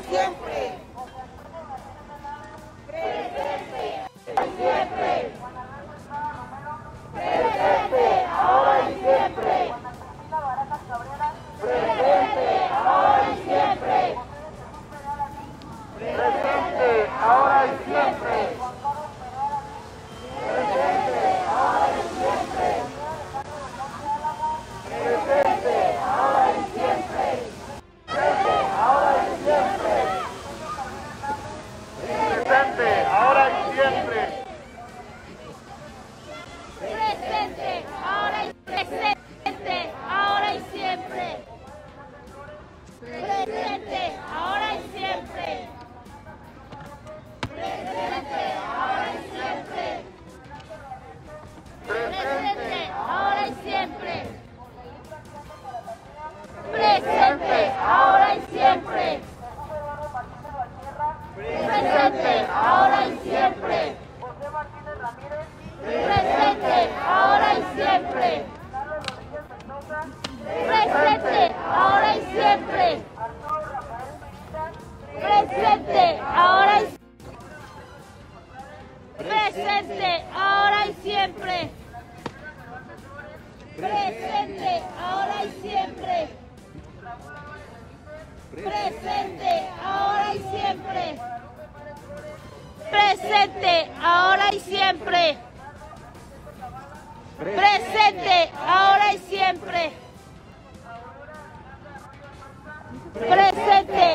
siempre. Presente, siempre. Presente, ahora y siempre. Presente, ahora y siempre. Presente, ahora y siempre. Presente, ahora y siempre. Presente, ahora y siempre. Presente, ahora y siempre. Presente, ahora y siempre. Presente, ahora y presente, ahora y siempre. Presente, ahora y siempre. Presente, ahora y siempre. Presente, ahora y siempre. Presente, ahora y siempre. Presente, ahora y siempre. Presente, ahora y siempre. Presente, ahora y siempre. Presente, ahora y presente, ahora y siempre. Presente, ahora y siempre. Presente, ahora y siempre. Presente, ahora y siempre. Presente, ahora y siempre. Presente,